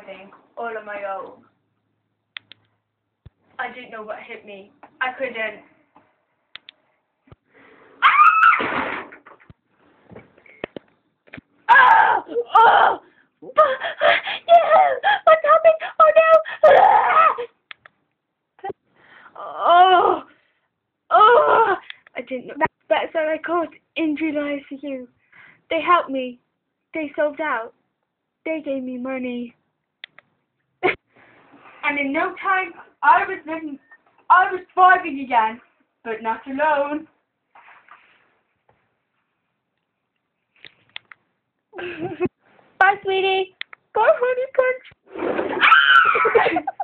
surviving all on my own. I didn't know what hit me. I couldn't. Oh! Oh! No! What's happening? Oh no! Oh! Oh! I didn't know. That's how I called Injury Lies for You. They helped me. They sold out. They gave me money. And in no time, I was thriving again, but not alone. Bye, sweetie. Bye, honey punch.